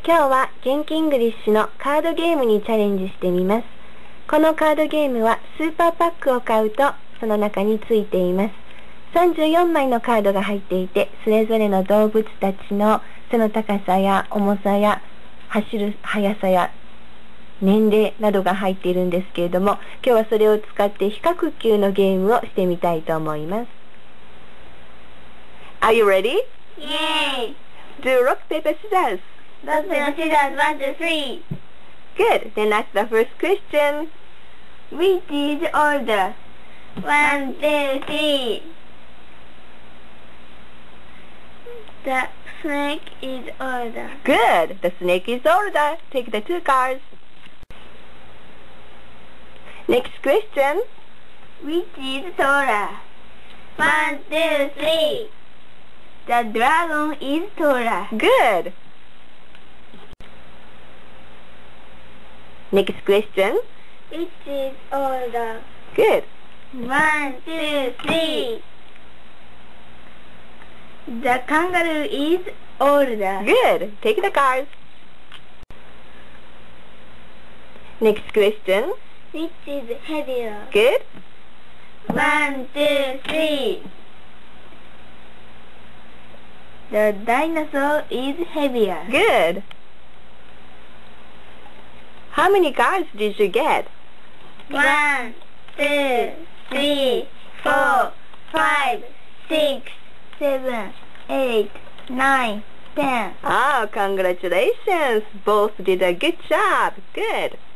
今日は元気イングリッシュのカードゲームにチャレンジしてみます。このカードゲームはスーパーパックを買うとその中についています。34枚のカードが入っていて、それぞれの動物たちの背の高さや重さや走る速さや年齢などが入っているんですけれども、今日はそれを使って比較級のゲームをしてみたいと思います。Are you ready? Yay! Do rock, paper, scissors. Rock, paper, scissors, 1, 2, 3. Good. Then ask the first question. Which is older? 1, 2, 3. The snake is older. Good. The snake is older. Take the 2 cards. Next question. Which is taller? 1, 2, 3. The dragon is taller. Good. Next question. Which is older? Good. 1, 2, 3. The kangaroo is older. Good. Take the cards. Next question. Which is heavier? Good. 1, 2, 3. The dinosaur is heavier. Good. How many cards did you get? 1, 2, 3, 4, 5, 6, 7, 8, 9, 10. Oh, congratulations. Both did a good job. Good.